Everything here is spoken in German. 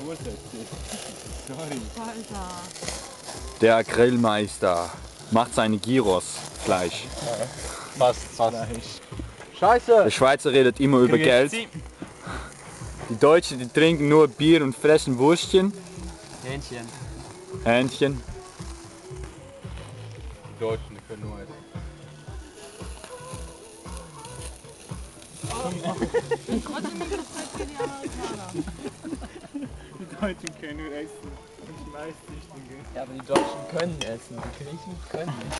Sorry. Alter. Der Grillmeister macht seine Gyros gleich. Fast. Scheiße! Der Schweizer redet immer über Geld. Die Deutschen, die trinken nur Bier und fressen Würstchen, Hähnchen. Hähnchen. Die Deutschen, die können nur essen. Die Deutschen können nur essen. Und die meisten nicht. Ja, aber die Deutschen können essen, die Griechen können nicht.